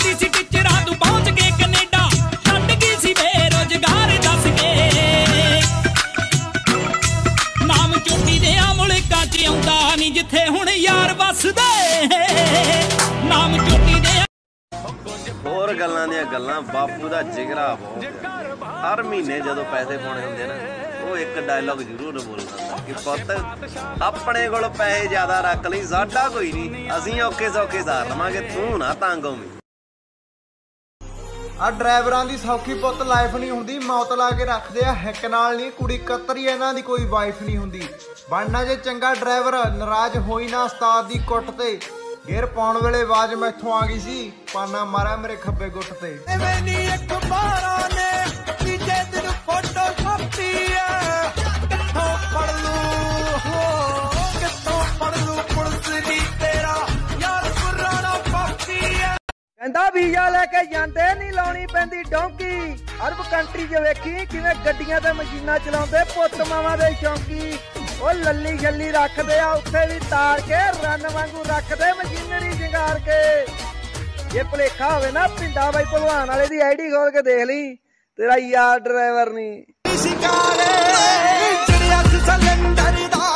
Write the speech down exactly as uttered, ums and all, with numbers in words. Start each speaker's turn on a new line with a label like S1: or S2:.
S1: करदी सी टिचरा तू पहुंच के कनेडा छड्ड गई सी बेरोजगार दस के नाम चोटी दे मुल्कां च आउंदा नी जिथे हुण यार वसदे नाम चोटी दे
S2: होर गल्लां दियां गल्लां बापू दा जिगरा बहुत हर महीने जदों पैसे पाने हुंदे ना वो एक डायलॉग जरूर बोलदा कि पुत्त अपने कोल पैसे ज्यादा रख लई साडा कोई नहीं असीं औखे सौखे सार लवांगे तू ना तंग होवीं
S3: आ ड्राइवरां दी सौखी पुत्त लाइफ नहीं हुंदी मौत ला के रखदे आ हिक नाल नहीं कुड़ी कतरी इन्हां दी कोई वाइफ नहीं हुंदी बनना जे चंगा ड्राइवर नाराज होई ना उस्ताद दी कुੱਟ ते गिर पाउण वेले आवाज मैथों आ गई सी पाना मारा मेरे खब्बे गुੱਟ ते एवें नी अखबारां ने तीजे दिन फोटो छापी है कित्थों पढ़ लूं हो कित्थों पढ़ लूं पुलिस दी तेरा यार पुराना पापी है कहंदा वीजा लेके जांदे नी लाउणी पैंदी डोंकी अरब कंट्री च वेखी किवें गड्डियां ते मशीनां चलाउंदे पुੱਤ मावां दे शौंकी ओ लल्ली छल्ली रखदे आ उत्थे भी तार के रन वांगू रखदे मशीनरी जंगार के जे भुलेखा होवे ना पिंडा बाई भलवान वाले दी आईडी खोल के देख ली तेरा यार ड्राइवर नहीं